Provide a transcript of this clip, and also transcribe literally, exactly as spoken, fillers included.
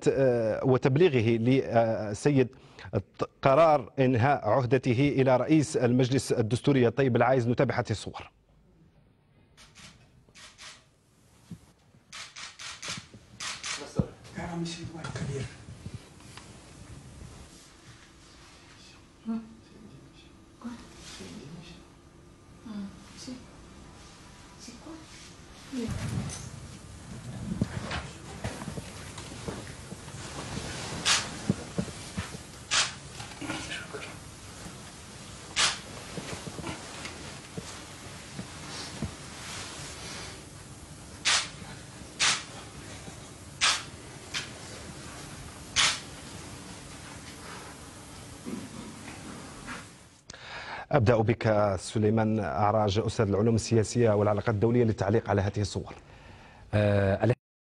وتبليغه للسيد قرار إنهاء عهدته إلى رئيس المجلس الدستوري الطيب العايز. نتابع هذه الصور. أبدأ بك سليمان أعراج، أستاذ العلوم السياسية والعلاقات الدولية، للتعليق على هذه الصور. أه